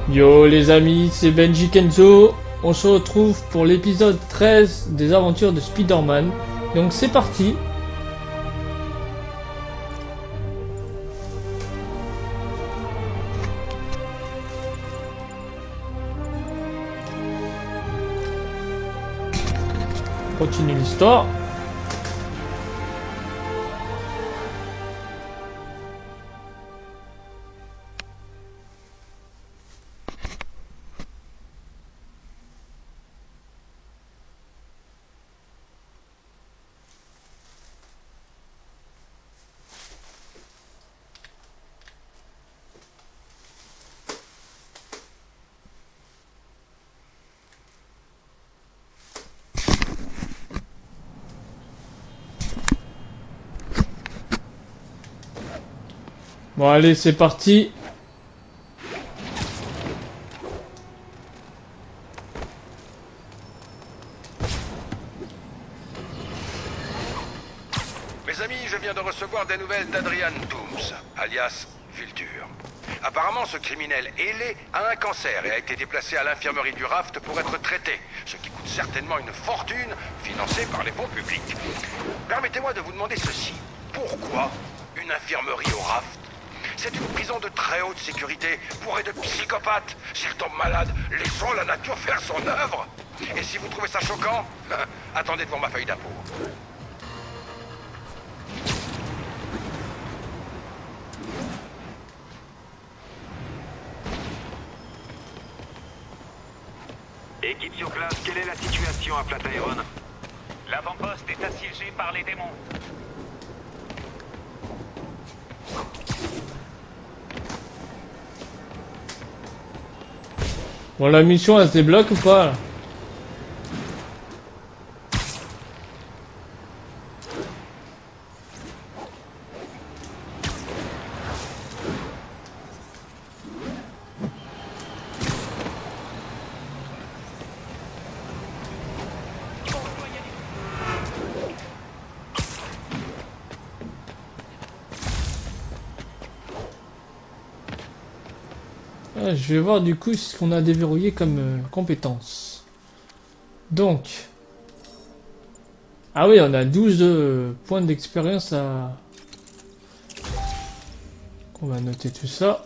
Yo les amis, c'est Benji Kenzo. On se retrouve pour l'épisode 13 des aventures de Spider-Man. Donc c'est parti. On continue l'histoire. Bon allez, c'est parti. Mes amis, je viens de recevoir des nouvelles d'Adrian Toomes, alias Vulture. Apparemment, ce criminel ailé a un cancer et a été déplacé à l'infirmerie du Raft pour être traité, ce qui coûte certainement une fortune, financée par les fonds publics. Permettez-moi de vous demander ceci. Pourquoi une infirmerie au Raft? C'est une prison de très haute sécurité, bourrée de psychopathes. S'ils tombent malades, laissons la nature faire son œuvre. Et si vous trouvez ça choquant, attendez de voir ma feuille d'impôt. Équipe sur place, quelle est la situation à Flatiron? L'avant-poste est assiégé par les démons. Bon, la mission elle se débloque ou pas là? Je vais voir du coup ce qu'on a déverrouillé comme compétences. Donc. Ah oui, on a 12 points d'expérience à... On va noter tout ça.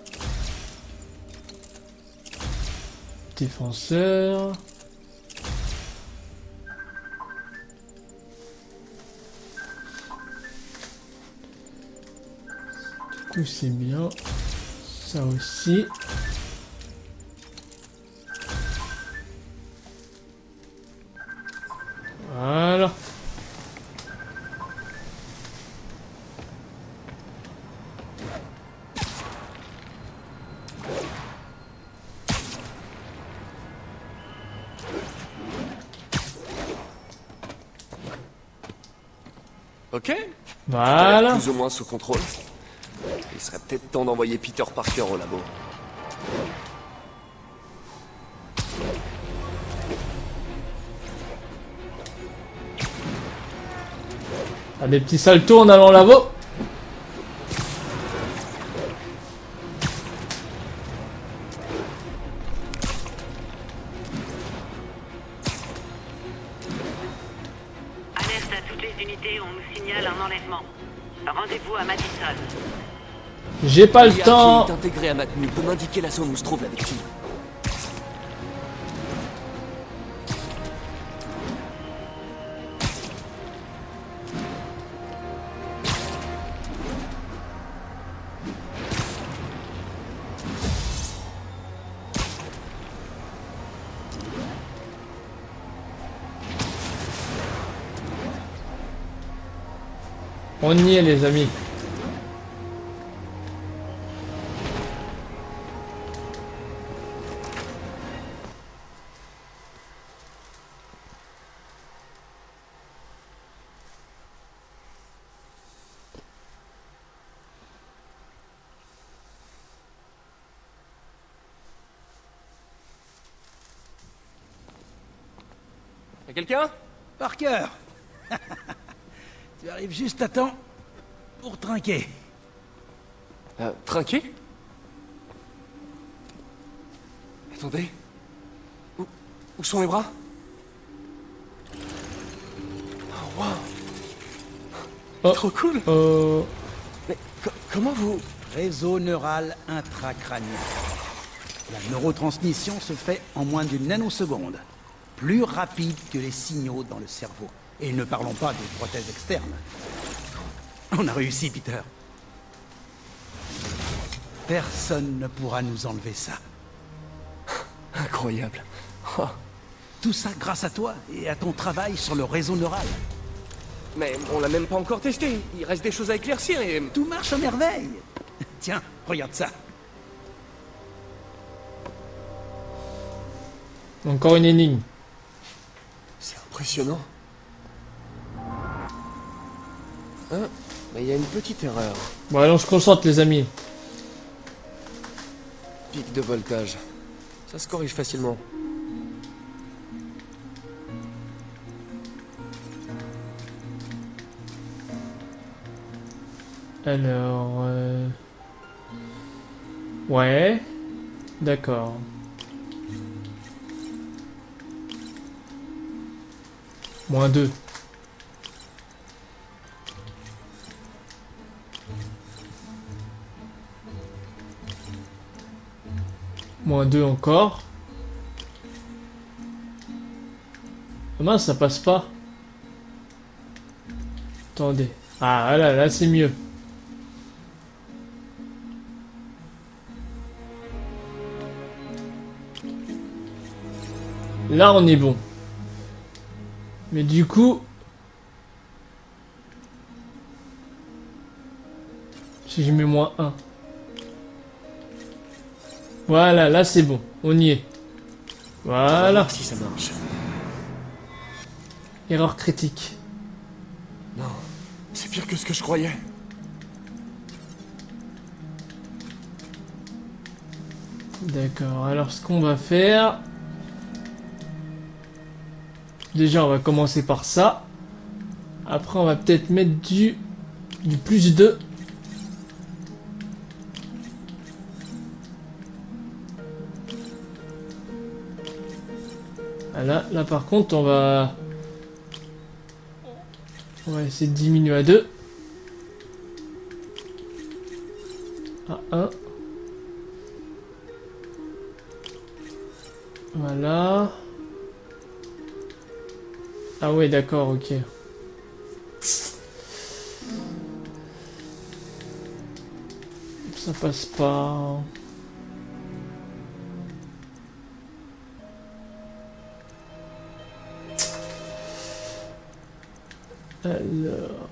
Défenseur. Du coup c'est bien. Ça aussi. Voilà. Ok. Voilà. Plus ou moins sous contrôle. Il serait peut-être temps d'envoyer Peter Parker au labo. Ah, des petits saltos en allant là-bas. Alerte à toutes les unités, on nous signale un enlèvement. Rendez-vous à Madison. J'ai pas le L'IA temps. qui est intégré à Matmu peut m'indiquer la zone où se trouve la victime. On y est les amis. Y'a quelqu'un? Parker. Tu arrives juste à temps pour trinquer. Trinqué? Attendez. Où sont mes bras? Oh, wow. Oh. Trop cool. Mais comment vous... Réseau neural intracrânien. La neurotransmission se fait en moins d'une nanoseconde. Plus rapide que les signaux dans le cerveau. Et ne parlons pas des prothèses externes. On a réussi, Peter. Personne ne pourra nous enlever ça. Incroyable. Oh. Tout ça grâce à toi et à ton travail sur le réseau neural. Mais on l'a même pas encore testé. Il reste des choses à éclaircir et... Tout marche à merveille. Tiens, regarde ça. Encore une énigme. C'est impressionnant. Hein? Mais il y a une petite erreur. Bon, allons, je concentre, les amis. Pic de voltage. Ça se corrige facilement. Alors... Ouais. D'accord. Moins 2. Moins 2 encore. Ah mince, ça passe pas. Attendez. Ah voilà, là c'est mieux. Là on est bon. Mais du coup... Si je mets moins 1. Voilà, là c'est bon. On y est. Voilà. Si ça marche. Erreur critique. Non, c'est pire que ce que je croyais. D'accord, alors ce qu'on va faire... Déjà on va commencer par ça. Après on va peut-être mettre du plus 2. Voilà, là par contre on va essayer de diminuer à 2. À 1. Voilà. Ah ouais, d'accord, ok. Ça passe pas. Alors...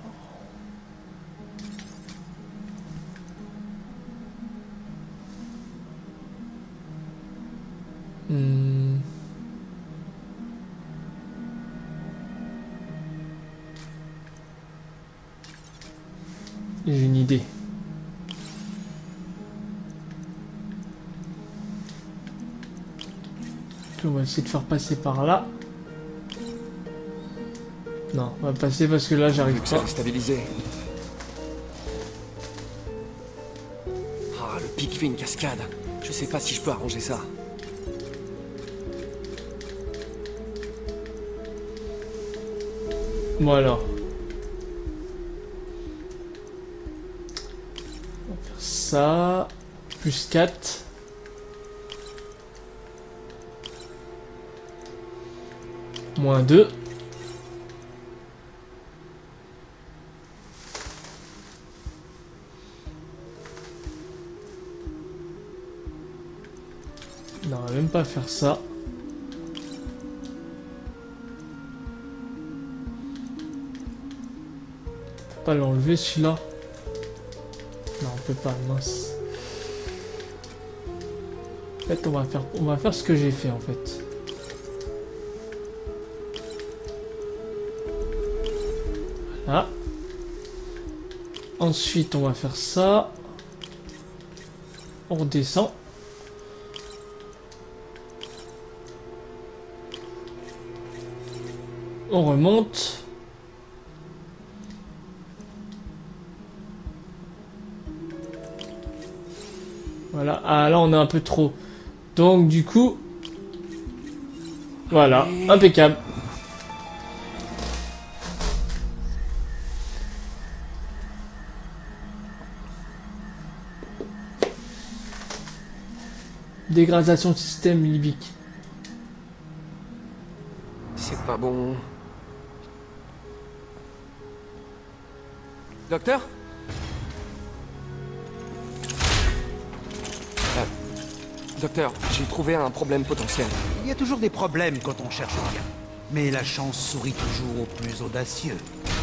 J'ai une idée. On va essayer de faire passer par là. Non, on va passer parce que là j'arrive Ça pas. est stabilisé. Ah, le pic fait une cascade. Je sais pas si je peux arranger ça. Voilà. On va faire ça. Plus 4. Moins 2. Non, on va même pas faire ça. On peut pas l'enlever celui-là. Non, on peut pas, mince. En fait, on va faire ce que j'ai fait en fait. Voilà. Ensuite, on va faire ça. On redescend. On remonte. Voilà. Ah là on a un peu trop. Donc du coup, Voilà, impeccable. Dégradation système libique. C'est pas bon. Docteur? Docteur, j'ai trouvé un problème potentiel. Il y a toujours des problèmes quand on cherche bien. Mais la chance sourit toujours aux plus audacieux.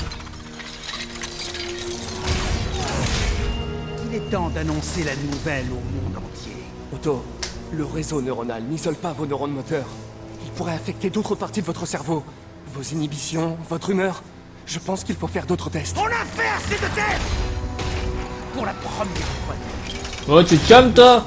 Il est temps d'annoncer la nouvelle au monde entier. Otto, le réseau neuronal n'isole pas vos neurones moteurs. Il pourrait affecter d'autres parties de votre cerveau. Vos inhibitions, votre humeur. Je pense qu'il faut faire d'autres tests. On a fait assez de tests! Pour la première fois, Oh, tu te calmes, toi?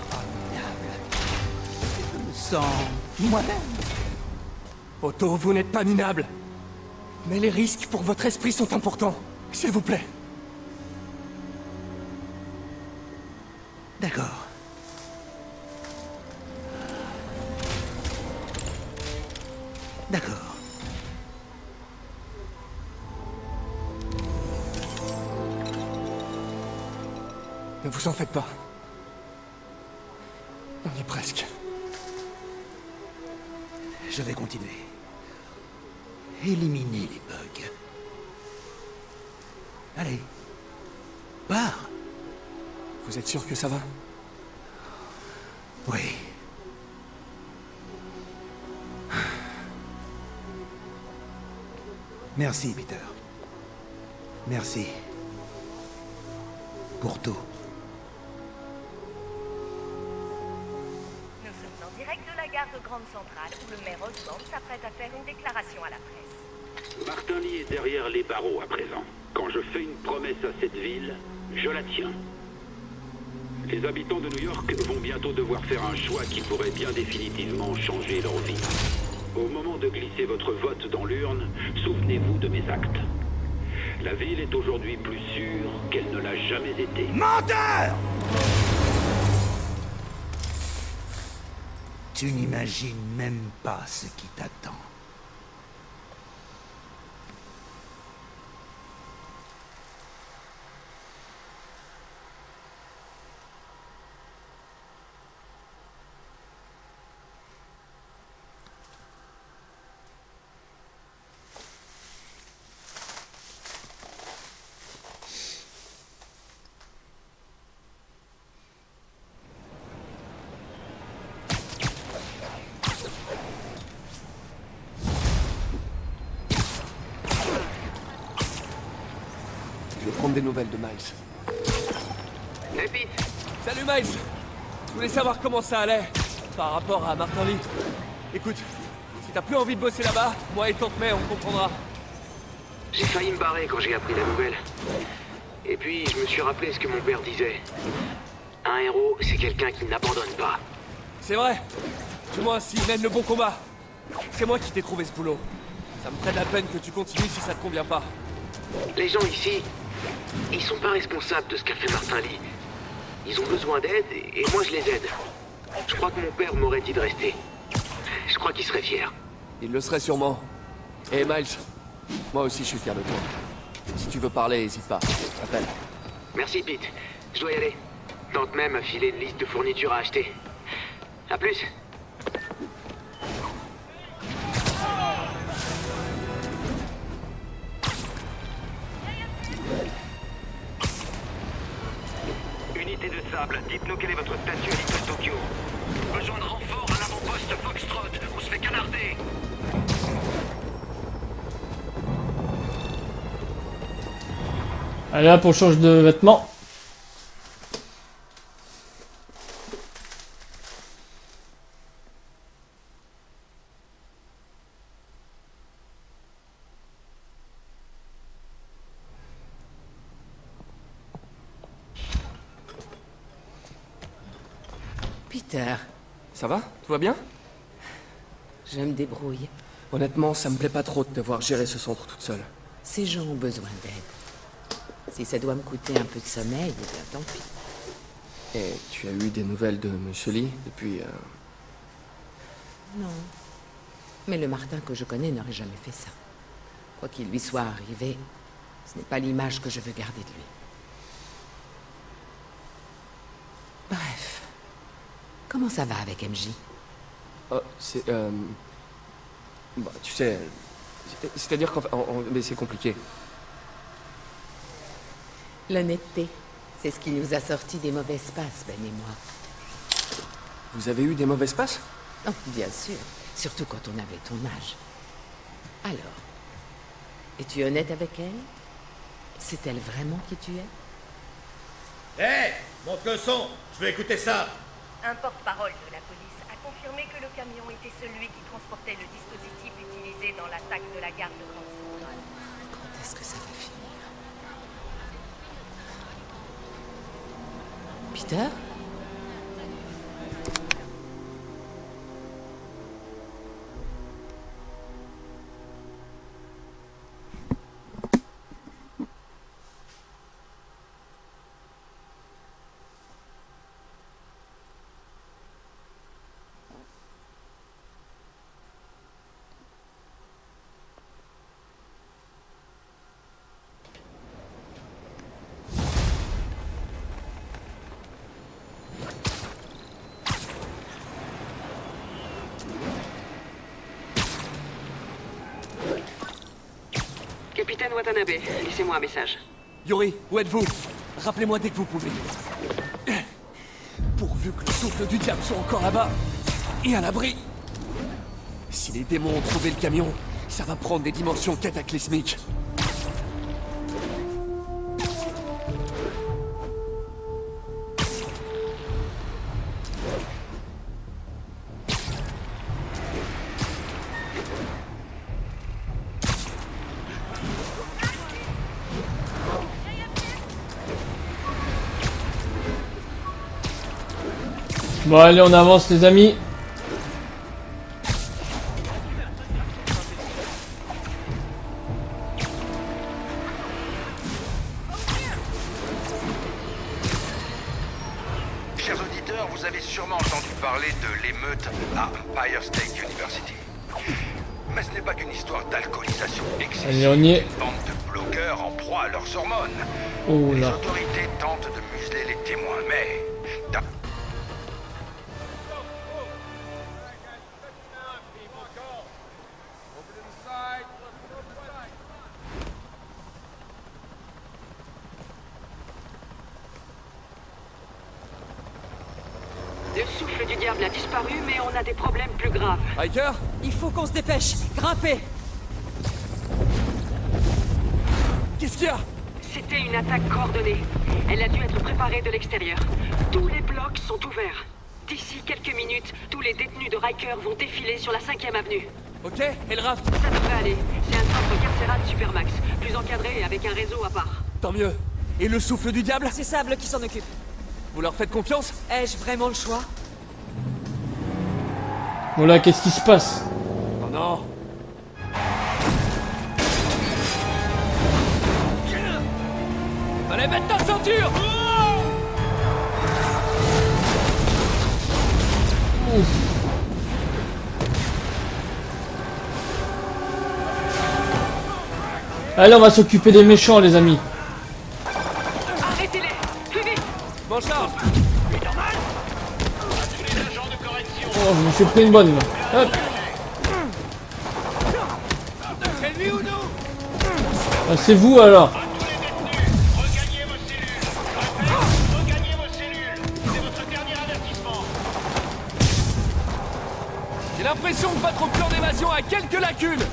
je me sens moi-même. Otto, vous n'êtes pas minable. Mais les risques pour votre esprit sont importants. S'il vous plaît. D'accord. D'accord. Ne vous en faites pas. On y est presque. Je vais continuer. Éliminer les bugs. Allez. Pars. Vous êtes sûr que ça va? Oui. Merci, Peter. Merci. Pour tout. Nous sommes en direct de la gare de Grande Centrale où le maire Osborne s'apprête à faire une déclaration à la presse. Martin Lee est derrière les barreaux à présent. Quand je fais une promesse à cette ville, je la tiens. Les habitants de New York vont bientôt devoir faire un choix qui pourrait bien définitivement changer leur vie. Au moment de glisser votre vote dans l'urne, souvenez-vous de mes actes. La ville est aujourd'hui plus sûre qu'elle ne l'a jamais été. Menteur! Tu n'imagines même pas ce qui t'attend. Je vais prendre des nouvelles de Miles. Hey Pete, Salut Miles! Je voulais savoir comment ça allait par rapport à Martin Lee. Écoute, si t'as plus envie de bosser là-bas, moi et Tante May, on comprendra. j'ai failli me barrer quand j'ai appris la nouvelle. Et puis, je me suis rappelé ce que mon père disait. Un héros, c'est quelqu'un qui n'abandonne pas. C'est vrai. Du moins, s'il mène le bon combat. C'est moi qui t'ai trouvé ce boulot. Ça me ferait de la peine que tu continues si ça te convient pas. Les gens ici, ils sont pas responsables de ce qu'a fait Martin Lee. Ils ont besoin d'aide et moi je les aide. Je crois que mon père m'aurait dit de rester. Je crois qu'il serait fier. Il le serait sûrement. Et Miles, moi aussi je suis fier de toi. Si tu veux parler, n'hésite pas. Appelle. Merci Pete, je dois y aller. Tante May m'a filé une liste de fournitures à acheter. À plus. Unité de sable, dites-nous quel est votre statut à Little Tokyo. Besoin de renfort à l'avant-poste Foxtrot, on se fait canarder. Allez, hop, on change de vêtements. Peter, Ça va? Tout va bien? je me débrouille. Honnêtement, ça me plaît pas trop de devoir gérer ce centre toute seule. Ces gens ont besoin d'aide. Si ça doit me coûter un peu de sommeil, eh bien tant pis. Et tu as eu des nouvelles de Monsieur Lee depuis... Non. Mais le Martin que je connais n'aurait jamais fait ça. Quoi qu'il lui soit arrivé, ce n'est pas l'image que je veux garder de lui. Bref. Comment ça va avec MJ? Oh, c'est... Bah, tu sais... C'est-à-dire qu'en fait... mais c'est compliqué. L'honnêteté, c'est ce qui nous a sortis des mauvaises passes, Ben et moi. Vous avez eu des mauvaises passes? Oh, bien sûr. Surtout quand on avait ton âge. Alors, es-tu honnête avec elle? C'est elle vraiment qui tu es? Hé, monte le son, je veux écouter ça. Un porte-parole de la police a confirmé que le camion était celui qui transportait le dispositif utilisé dans l'attaque de la gare de Grande Centrale. Quand est-ce que ça va finir? Peter? Capitaine Watanabe, laissez-moi un message. Yuri, où êtes-vous? Rappelez-moi dès que vous pouvez. Pourvu que le souffle du diable soit encore là-bas et à l'abri. Si les démons ont trouvé le camion, ça va prendre des dimensions cataclysmiques. Bon allez, on avance les amis. Chers auditeurs, vous avez sûrement entendu parler de l'émeute à Empire State University. Mais ce n'est pas qu'une histoire d'alcoolisation excessive. Allez, on y est. Une bande de bloqueurs en proie à leurs hormones. Oh Les là. autorités tentent de museler les témoins, mais... Le souffle du diable a disparu, mais on a des problèmes plus graves. Hiker? Il faut qu'on se dépêche. Grimpez. Qu'est-ce qu'il y a? C'était une attaque coordonnée. Elle a dû être préparée de l'extérieur. Tous les blocs sont ouverts. D'ici quelques minutes, tous les détenus de Riker vont défiler sur la 5e avenue. Ok, et le raft? Ça devrait aller. C'est un centre carcéral Supermax, plus encadré et avec un réseau à part. Tant mieux. Et le souffle du diable? C'est Sable qui s'en occupe. Vous leur faites confiance? Ai-je vraiment le choix? Bon là, qu'est-ce qui se passe? Oh non. Allez, mettre ta ceinture! Ouf. Allez, on va s'occuper des méchants les amis. Arrêtez-les! Plus vite! Bon charge! Oh, je me suis pris une bonne là. Hop. C'est lui ou nous? Ah, c'est vous alors. Regagnez vos cellules. Regagnez vos cellules. C'est votre dernier avertissement. J'ai l'impression que votre plan d'évasion a quelques lacunes!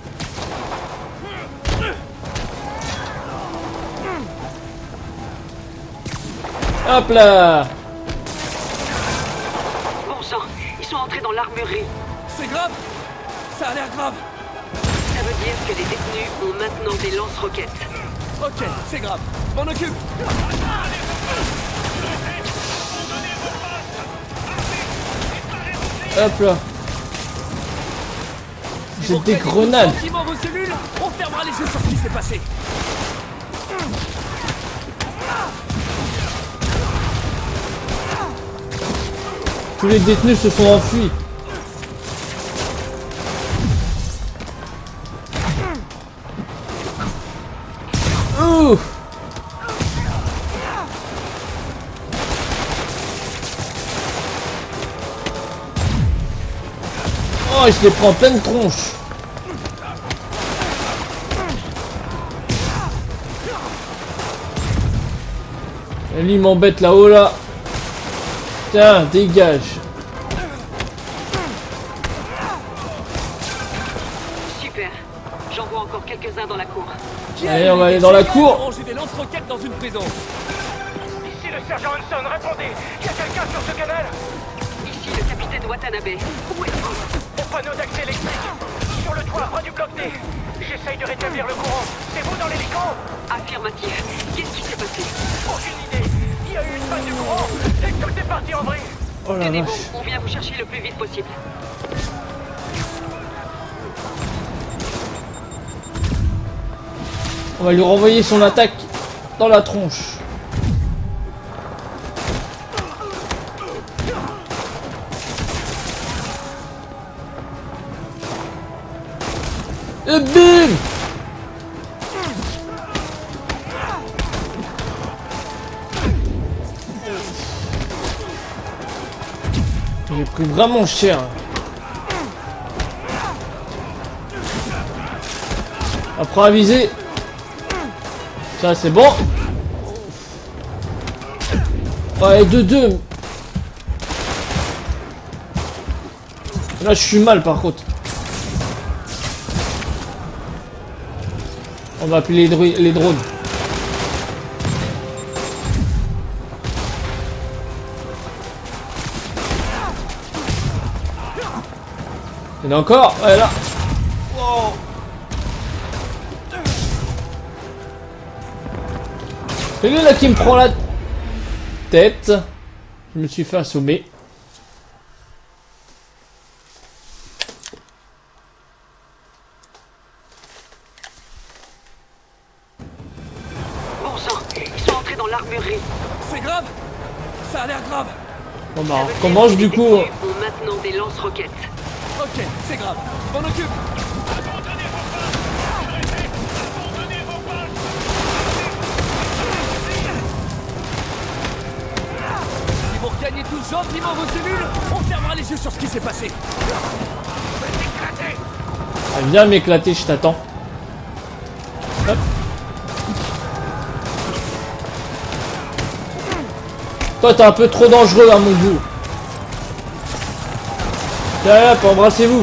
Hop là. Bon sang, ils sont entrés dans l'armurerie. C'est grave? Ça a l'air grave! Ça veut dire que les détenus ont maintenant des lance-roquettes. Ok, c'est grave. M'en occupe! Hop là. J'ai des grenades. Dans vos cellules, on fermera les yeux sur ce qui s'est passé. Tous les détenus se sont enfuis. Oh, il se les prend en pleine tronche. Et lui, il m'embête là-haut, là. Tiens, dégage. Super. J'en vois encore quelques-uns dans la cour. Allez, on va aller dans la cour. Ranger des lance-roquettes dans une prison. Ici le sergent Hanson, répondez. Y a quelqu'un sur ce canal? Ici le capitaine Watanabe. Où êtes-vous? Au panneau d'accès électrique. Sur le toit, près du bloc D. J'essaye de rétablir le courant. C'est vous dans l'hélico? Affirmatif. Qu'est-ce qui s'est passé? Aucune idée. Il y a eu une panne de courant et tout est parti en vrille. Oh la Tenez vache. bon, on vient vous chercher le plus vite possible. On va lui renvoyer son attaque dans la tronche. Et bim! J'ai pris vraiment cher. Après à viser. Ça c'est bon. Ouais, 2-2. Là je suis mal par contre. On va appeler les drones. Il y en a encore. Ouais là. Wow. C'est lui là qui me prend la tête. Je me suis fait assommer. Bon sang, ils sont entrés dans l'armurerie. C'est grave? Ça a l'air grave. Bon bah on recommence du coup. Ont maintenant des lance-roquettes. Ok, c'est grave. Je m'en occupe. Si vous regagnez tous gentiment vos cellules, on fermera les yeux sur ce qui s'est passé. Ah, viens m'éclater, je t'attends. Hop. Toi t'es un peu trop dangereux à mon goût. Tiens hop, embrassez-vous.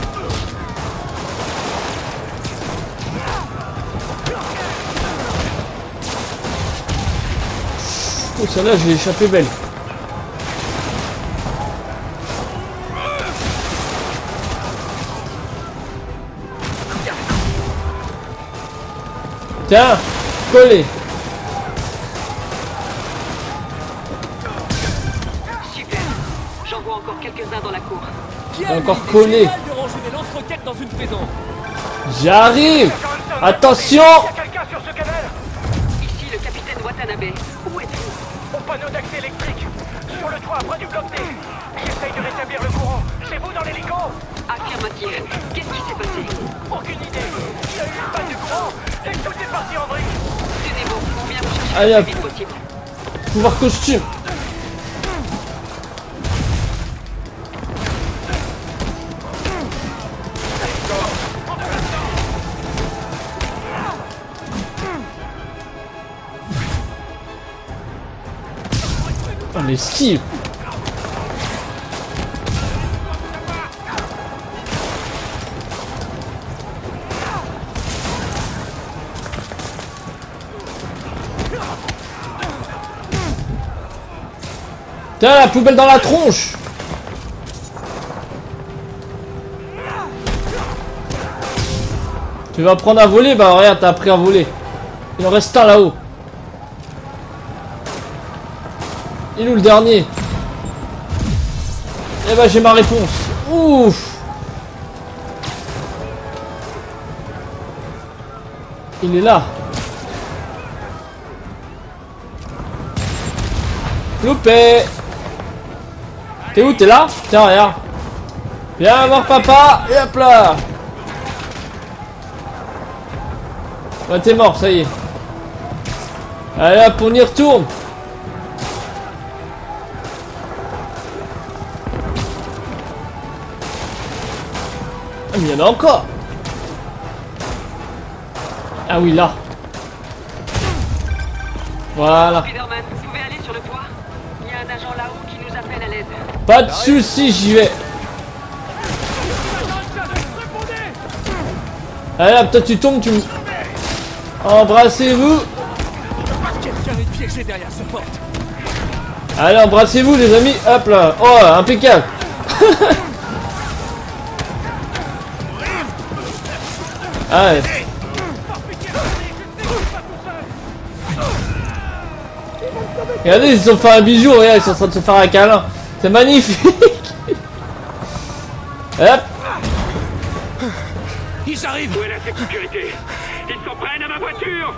Oh celle-là je l'ai échappé belle. Tiens, collé. Super. J'en vois encore quelques-uns dans la cour. Qui a a encore eu l'idée collé. géniale de ranger des lance-roquettes dans une prison? J'arrive. Attention. Y a quelqu'un sur ce canal? Ici le capitaine Watanabe. Où êtes-vous? Au panneau d'accès électrique. Sur le toit, près du bloc D. J'essaye de rétablir le courant. C'est vous dans l'hélico? Affirmatif. Qu'est-ce qui s'est passé? Aucune idée. Il y a eu une panne de courant et tout est parti en vrille. Tenez bon, on vient vous chercher Allez, le hop. plus vite possible. Pouvoir costume. Oh mais Steve. Tiens la poubelle dans la tronche. Tu vas prendre à voler? Bah regarde, t'as appris à voler. Il en reste un là-haut. Il est où le dernier? Eh bah j'ai ma réponse. Ouf. Il est là. Loupé. T'es où? T'es là? Tiens, regarde. Viens voir papa. Et hop là. Bah t'es mort, ça y est. Allez hop, on y retourne. Ah, mais il y en a encore. Ah oui, là. Voilà. Spider-Man, vous pouvez aller sur le toit? Il y a un agent là-haut qui nous appelle à l'aide. Pas de soucis, j'y vais. Allez hop, toi tu tombes, tu me... Embrassez-vous. Quelqu'un est piégé derrière cette porte. Allez, embrassez-vous les amis. Hop là. Oh, impeccable. Allez. Regardez, ils se sont fait un bijou, regarde, ils sont en train de se faire un câlin. C'est magnifique. Hop. Ils arrivent. Où est la sécurité? Ils s'en prennent à ma voiture.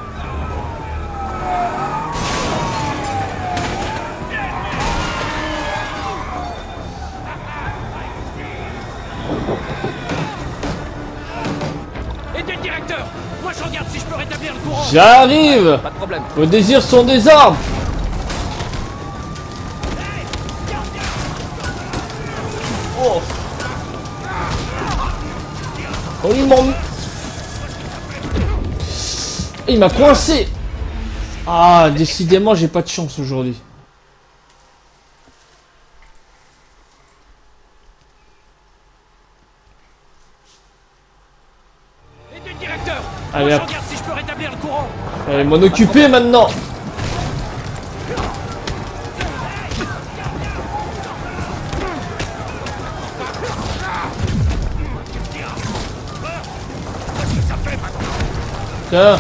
Aidez le directeur. Moi je regarde si je peux rétablir le courant. J'arrive. Pas de problème. Vos désirs sont des ordres. Oh. Oh, il m'a coincé. Ah, décidément, j'ai pas de chance aujourd'hui. Aidez le directeur. Allez, Moi je hop. regarde si je peux rétablir le courant. Allez, m'en occuper maintenant. Tiens.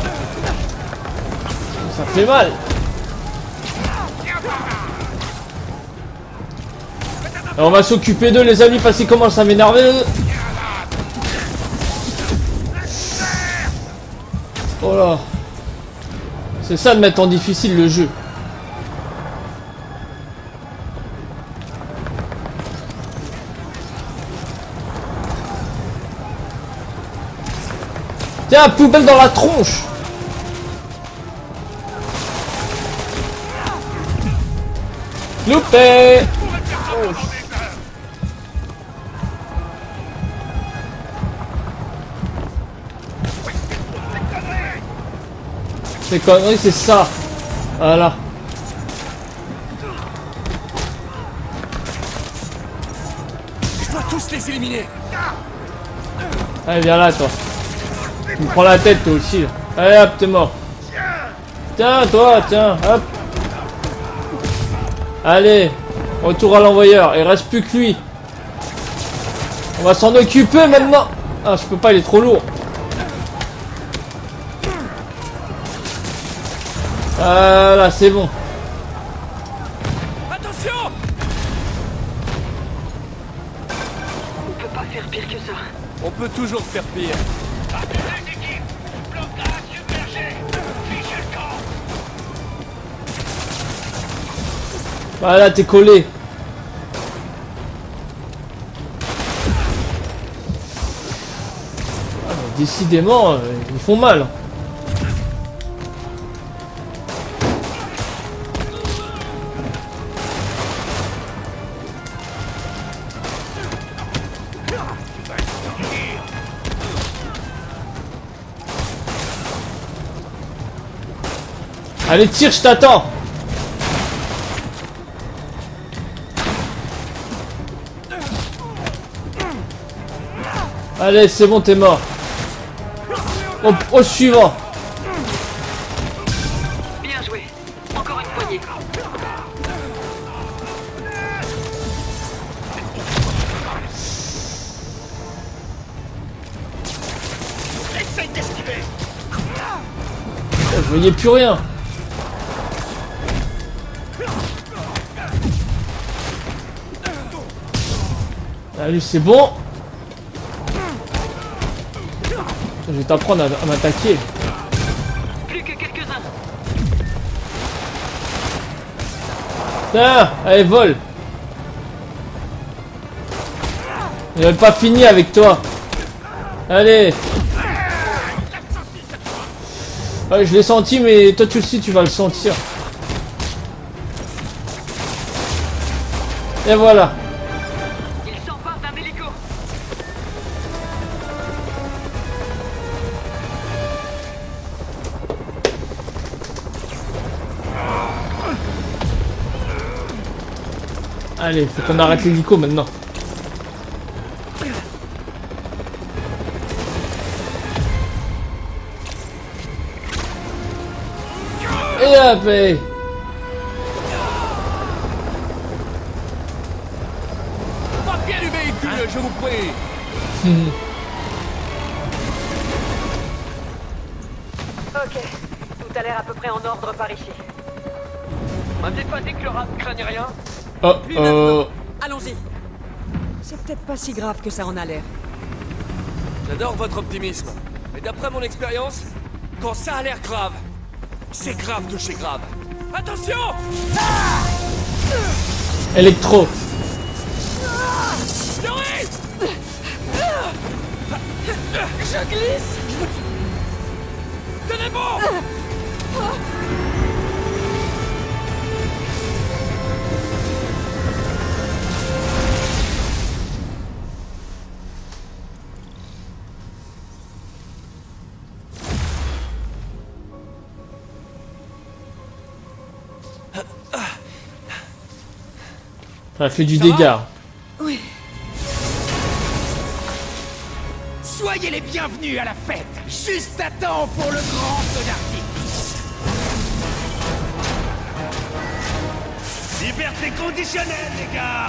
Ça fait mal. Alors, on va s'occuper d'eux les amis parce qu'ils commencent à m'énerver. Oh là. C'est ça de mettre en difficile le jeu. Tiens, poubelle dans la tronche. Loupé. Oh. Ces conneries, c'est ça. Voilà. Je dois tous les éliminer. Allez, viens là, toi. Tu me prends la tête, toi aussi. Allez, hop, t'es mort. Tiens, toi, tiens, hop. Allez, retour à l'envoyeur. Il reste plus que lui. On va s'en occuper maintenant. Ah, je peux pas, il est trop lourd. Voilà, c'est bon. Attention. On peut pas faire pire que ça. On peut toujours faire pire. Les équipes. Blocage submergé. Fichez le camp. Voilà, t'es collé. Ah, mais décidément, ils font mal. Allez, tire, je t'attends. Allez, c'est bon, t'es mort. Au suivant. Bien joué. Encore une poignée. Essaye d'esquiver. Je voyais plus rien. Allez, c'est bon. Je vais t'apprendre à m'attaquer. Plus que quelques-uns. Tiens, allez, vole. J'avais pas fini avec toi. Allez. Ouais, je l'ai senti, mais toi tu aussi tu vas le sentir. Et voilà. Il s'empare d'un hélico. Allez, faut qu'on arrête l'hélico maintenant. Et hop, hey. Papier du véhicule, je vous prie. Ok, tout a l'air à peu près en ordre par ici. On m'a peut-être pas dit que le rat ne craignait rien. Oh, Puis maintenant, allons-y. C'est peut-être pas si grave que ça en a l'air. J'adore votre optimisme. Mais d'après mon expérience, quand ça a l'air grave, c'est grave de chez grave. Attention! Electro. Fury! Je glisse! Tenez bon! Ça a fait du dégât. Oui. Soyez les bienvenus à la fête. Juste à temps pour le grand feu d'artifice. Liberté conditionnelle, les gars!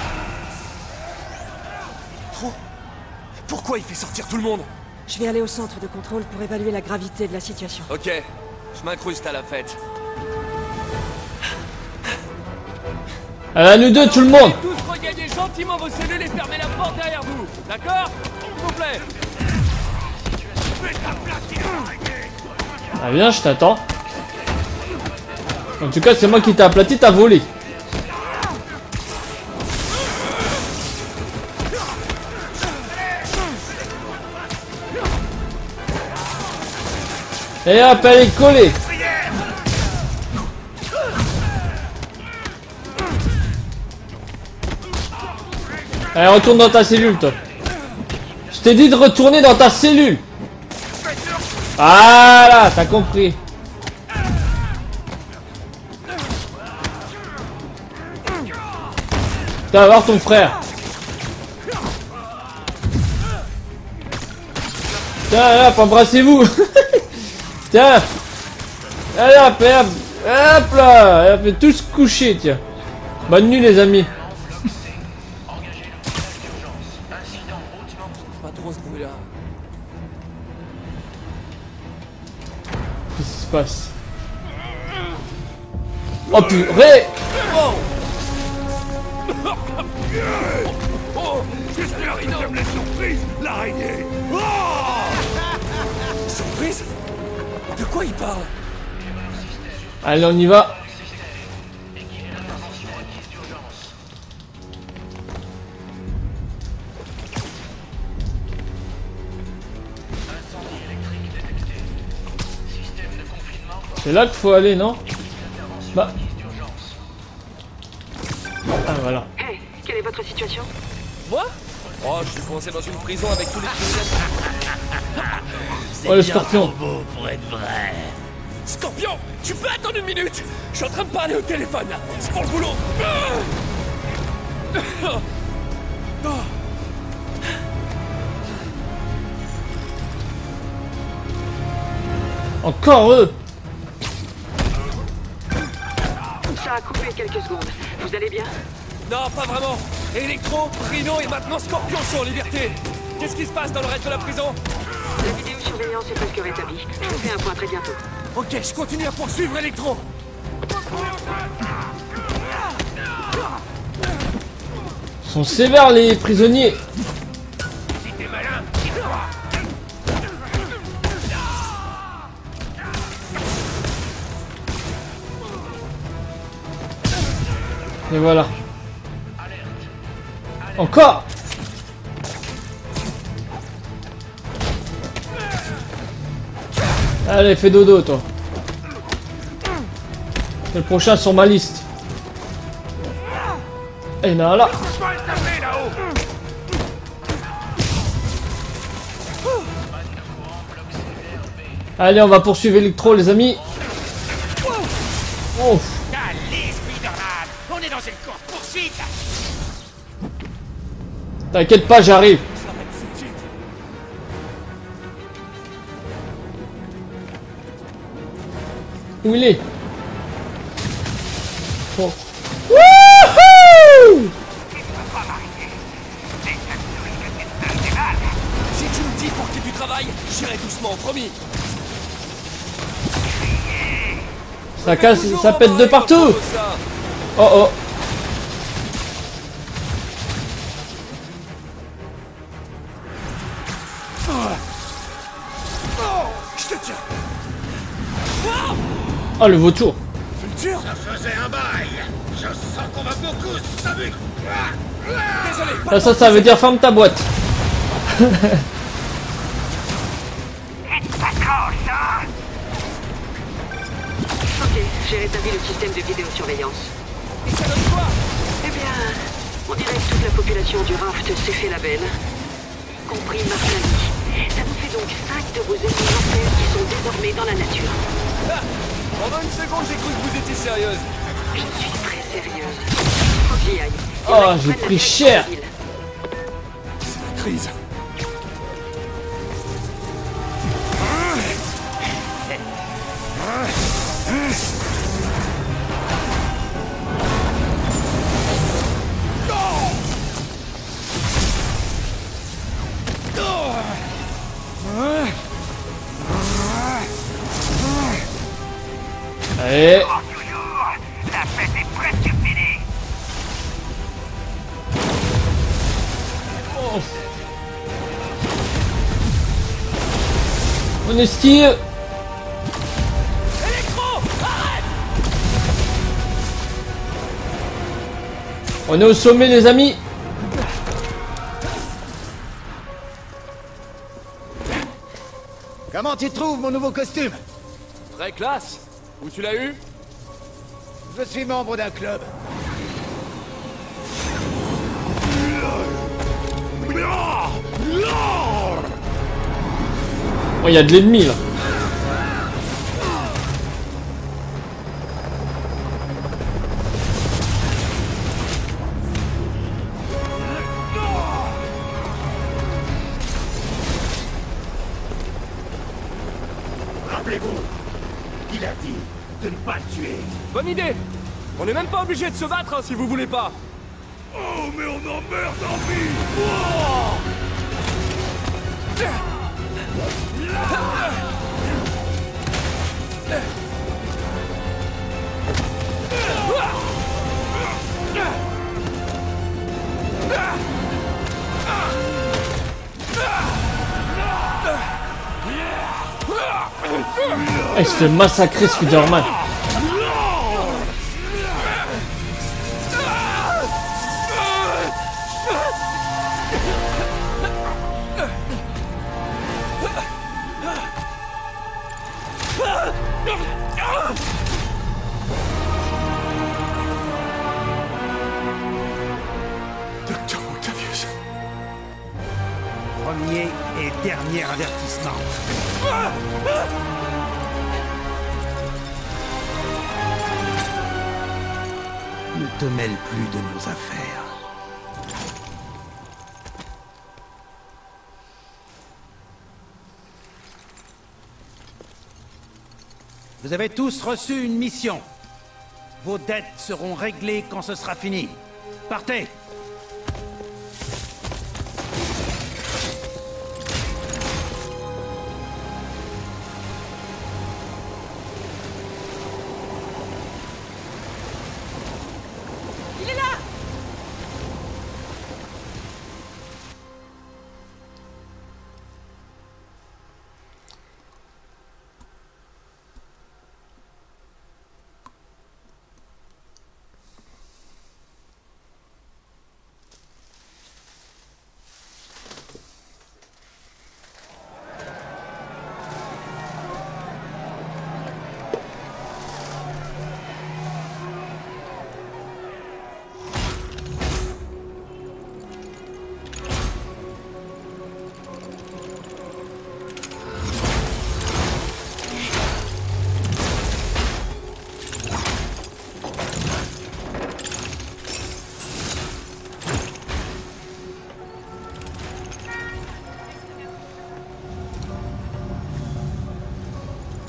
Trop? Pourquoi il fait sortir tout le monde? Je vais aller au centre de contrôle pour évaluer la gravité de la situation. Ok, je m'incruste à la fête. À nous deux, tout le monde. Tous regagnez gentiment vos cellules et fermez la porte derrière vous. D'accord? S'il vous plaît. Ah viens, je t'attends. En tout cas, c'est moi qui t'ai aplati, t'as volé. Et hop, elle est collée. Allez, retourne dans ta cellule, toi. Je t'ai dit de retourner dans ta cellule. Voilà, t'as compris. Tu vas voir ton frère. Tiens, hop, embrassez-vous. Tiens. Allez, hop, hop. Hop là. Hop, tous couchés, tiens. Bonne nuit, les amis. Pas trop ce bruit-là. Qu'est-ce qui se passe? Oh purée! Oh! J'espère qu'il aime la surprise, l'araignée! Oh! Surprise? De quoi il parle? Allez, on y va. C'est là qu'il faut aller, non? Bah. Ah, voilà. Hey, quelle est votre situation? Moi? Oh, je suis coincé dans une prison avec tous les criminels. Oh, le scorpion. Beau pour être vrai. Scorpion, tu peux attendre une minute? Je suis en train de parler au téléphone, là. C'est pour le boulot. Encore eux. Ça a coupé quelques secondes. Vous allez bien? Non, pas vraiment. Electro, Rhino et maintenant Scorpion sont en liberté. Qu'est-ce qui se passe dans le reste de la prison? La vidéosurveillance est presque rétablie. Je vous fais un point très bientôt. Ok, je continue à poursuivre Electro. Ils sont sévères, les prisonniers. Si t'es malin, tire-toi! Et voilà. Encore. Allez, fais dodo, toi. C'est le prochain sur ma liste. Et non, là. Allez, on va poursuivre Electro, les amis. Oh. Allez, Spider-Man! On est dans une course-poursuite! T'inquiète pas, j'arrive. Où il est? Bon. Wouhou! Si tu me dis pour qui tu travailles, j'irai doucement, promis. Ça casse, ça pète de partout. Oh oh. Je te tiens. Oh le vautour. Vulture. Ça faisait un bail. Je sens qu'on va beaucoup s'amuser. Désolé. Ça veut dire ferme ta boîte. Ok, j'ai rétabli le système de vidéosurveillance. Et ça donne quoi? Eh bien, on dirait que toute la population du raft s'est fait la belle. Compris ma famille. Ça vous fait donc 5 de vos ennemis mortels qui sont désormais dans la nature. Ah, pendant une seconde, j'ai cru que vous étiez sérieuse. Je suis très sérieuse. Faut que j'y aille. Oh, j'ai pris cher. C'est la crise. Allez. Toujours. La fête est presque finie. On esquive. On est au sommet les amis. Comment tu trouves mon nouveau costume? Très classe. Où tu l'as eu? Je suis membre d'un club. Oh, il y a de l'ennemi là. Rappelez-vous, il a dit de ne pas le tuer. Bonne idée. On n'est même pas obligé de se battre hein, si vous voulez pas. Oh, mais on en meurt d'envie. Wow. Ah, il se fait massacrer Spider-Man. Docteur Octavius. Premier et dernier avertissement. Ne te mêle plus de nos affaires. Vous avez tous reçu une mission. Vos dettes seront réglées quand ce sera fini. Partez! Il est là!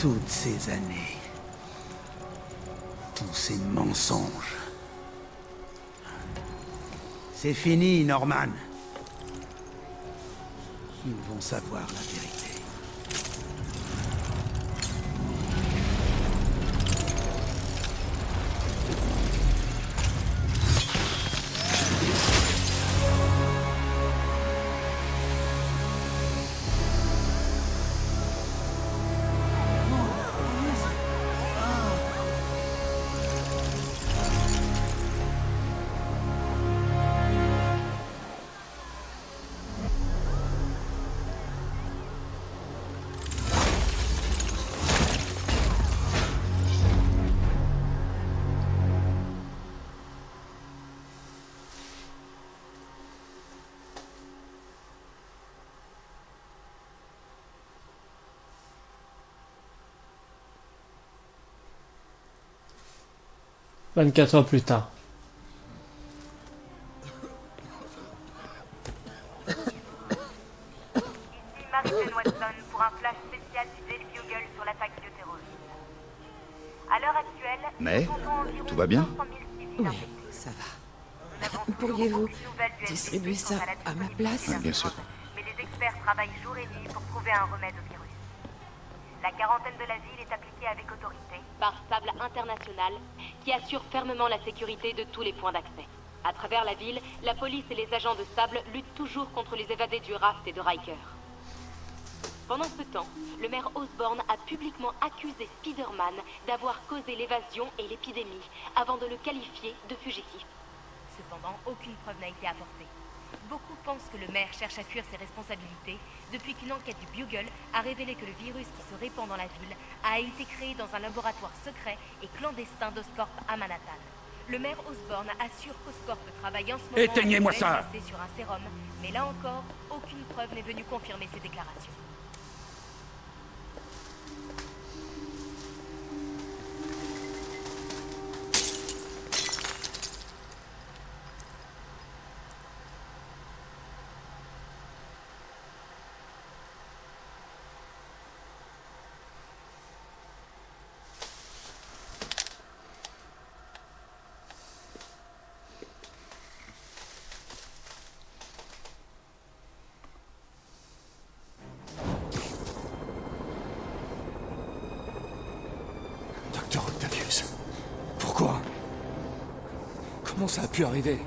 Toutes ces années. Tous ces mensonges. C'est fini, Norman. Ils vont savoir la vérité. « 24 heures plus tard. » Ici Marie-Jane Watson pour un flash spécial du Daily Bugle sur l'attaque bioterroriste. À l'heure actuelle, Mais tout va bien? Oui, ça va. Pourriez-vous distribuer ça à ma place? Bien sûr. Mais les experts travaillent jour et nuit pour trouver un remède au virus. La quarantaine de la ville est appliquée avec autorité par Sable International, qui assure fermement la sécurité de tous les points d'accès. À travers la ville, la police et les agents de Sable luttent toujours contre les évadés du Raft et de Riker. Pendant ce temps, le maire Osborn a publiquement accusé Spider-Man d'avoir causé l'évasion et l'épidémie, avant de le qualifier de fugitif. Cependant, aucune preuve n'a été apportée. Beaucoup pensent que le maire cherche à fuir ses responsabilités depuis qu'une enquête du Bugle a révélé que le virus qui se répand dans la ville a été créé dans un laboratoire secret et clandestin d'Oscorp à Manhattan. Le maire Osborn assure qu'Oscorp travaille en ce moment Éteignez-moi ça sur un sérum, mais là encore, aucune preuve n'est venue confirmer ces déclarations. Docteur Octavius, pourquoi? Comment ça a pu arriver?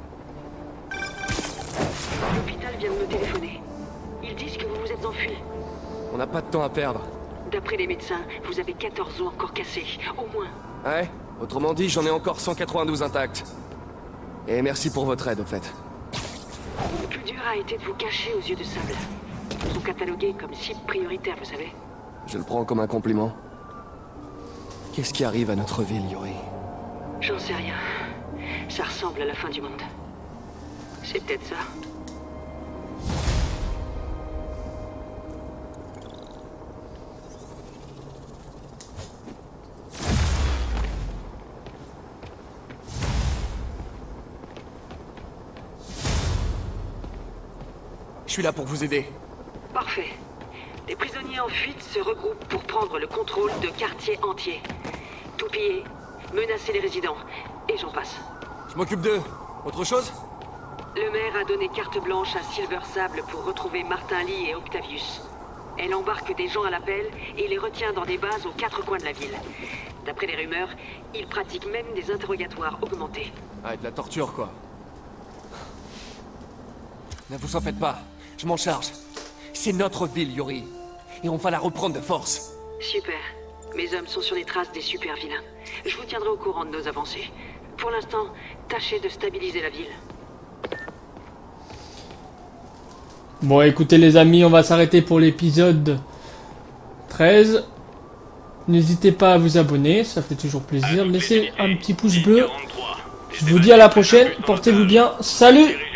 L'hôpital vient de me téléphoner. Ils disent que vous vous êtes enfui. On n'a pas de temps à perdre. D'après les médecins, vous avez 14 os encore cassés, au moins. Ouais, autrement dit, j'en ai encore 192 intacts. Et merci pour votre aide, au fait. Le plus dur a été de vous cacher aux yeux de Sable. Ils sont catalogués comme cibles prioritaires, vous savez. Je le prends comme un compliment. Qu'est-ce qui arrive à notre ville, Yuri? J'en sais rien. Ça ressemble à la fin du monde. C'est peut-être ça. Je suis là pour vous aider. Parfait. Les prisonniers en fuite se regroupent pour prendre le contrôle de quartiers entiers. Tout piller, menacer les résidents, et j'en passe. Je m'occupe d'eux. Autre chose? Le maire a donné carte blanche à Silver Sable pour retrouver Martin Lee et Octavius. Elle embarque des gens à l'appel et les retient dans des bases aux 4 coins de la ville. D'après les rumeurs, ils pratiquent même des interrogatoires augmentés. Ah, de la torture, quoi. Ne vous en faites pas. Je m'en charge. C'est notre ville, Yuri. Et on va la reprendre de force. Super. Mes hommes sont sur les traces des super vilains. Je vous tiendrai au courant de nos avancées. Pour l'instant, tâchez de stabiliser la ville. Bon, écoutez les amis, on va s'arrêter pour l'épisode 13. N'hésitez pas à vous abonner, ça fait toujours plaisir. Laissez un petit pouce bleu. Je vous dis à la prochaine, portez-vous bien. Salut!